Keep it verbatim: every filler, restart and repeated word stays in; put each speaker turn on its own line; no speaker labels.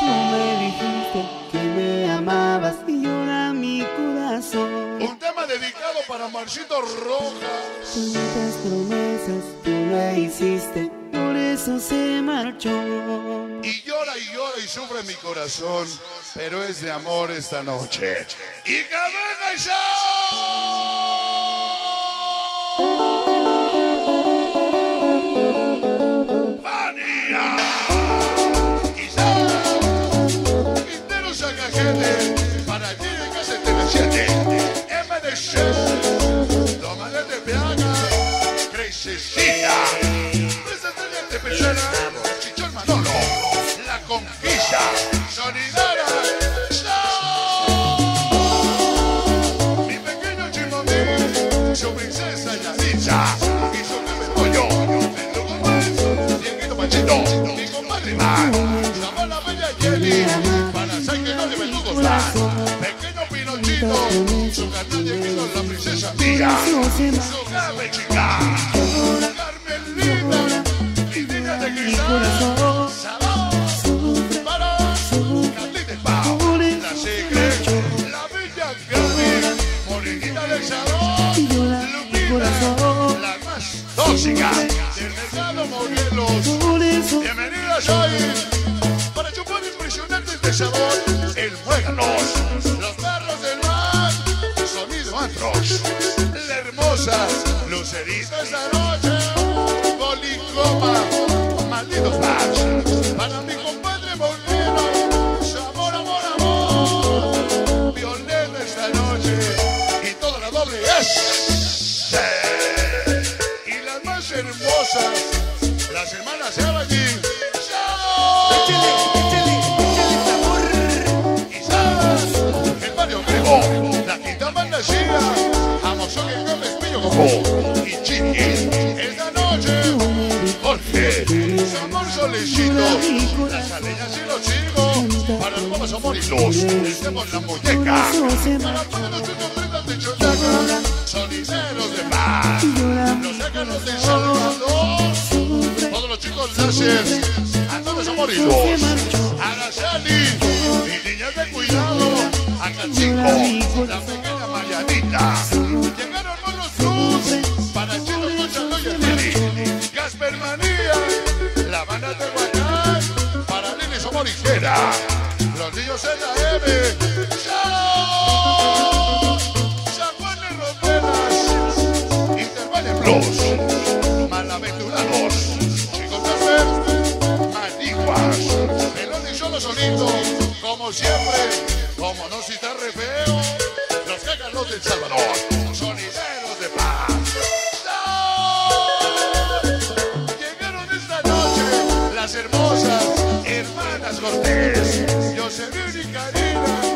Tú me dijiste que me amabas y llora mi corazón.
Un tema dedicado para Marcito Rojas.
Tantas promesas tú le hiciste, por eso se marchó.
Y llora y llora y sufre mi corazón, pero es de amor esta noche. ¡Y que venga el show! ¡Vanilla! ¡Quizás! Quintero Sacajete, para ti de casa setenta y siete. M D C, Tomadete de Peaga, Crececita. Presidente Pechera, Chichón Manolo, La Conquista, Sonidara. Mi pequeño Chimomín, su princesa Yaditza y su bebé pollo. Pedro Gómez, Dieguito Panchito, mi compadre Mar, llamó la bella Jenny, para hacer que no le vendudos más. Pequeño Pinochito, su carnal Dieguito, la princesa Tía, su gabe chica, Carmelita, mi niña de cristal, Salón, para Carlita de Pau, la Secret, la bella Gaby, Morenita del Salón, Lupita, la más tóxica del mercado Morelos. Bienvenidas hoy para chupar impresionantes de sabor, el Muéganos, los perros del mar, sonido Antrox, la hermosa Lucerita esta noche, Policoma, malditos bars, para mi compadre Moreno, su amor, amor, amor, Violeta esta noche, y toda la doble S, y las más hermosas, las hermanas Evany, y el Mario Grego, la quinta banda Gira, Amazon que come pillo como, y Chiqui, esta noche, Jorge, Amor Solecito, las aleñas y los chicos, para los nuevos amor y los, estemos la muñeca, para todos los chocoprendas de Chotaca, sonideros de paz, los sácanos de Salvador, todos los chicos láser, a todos los amor y los, Araceli, y niñas de cuidado, a Cachico, la pequeña Marianita, llegaron unos cruz, para el chino escuchando y el Lili, Gasper Manía, la banda de Huacán, para Lili Somorijera, los niños en la M, ¡Chao! Zaguanes Rodelas, Intervalle Plus, Malaventurados, Chicos Gasper, Maniguas, Melón y Solo Solito, como siempre, como no citar re feo, los cágalos del Salvador, sonideros de paz. Las hermosas hermanas Cortés, Jocelyn y Karina,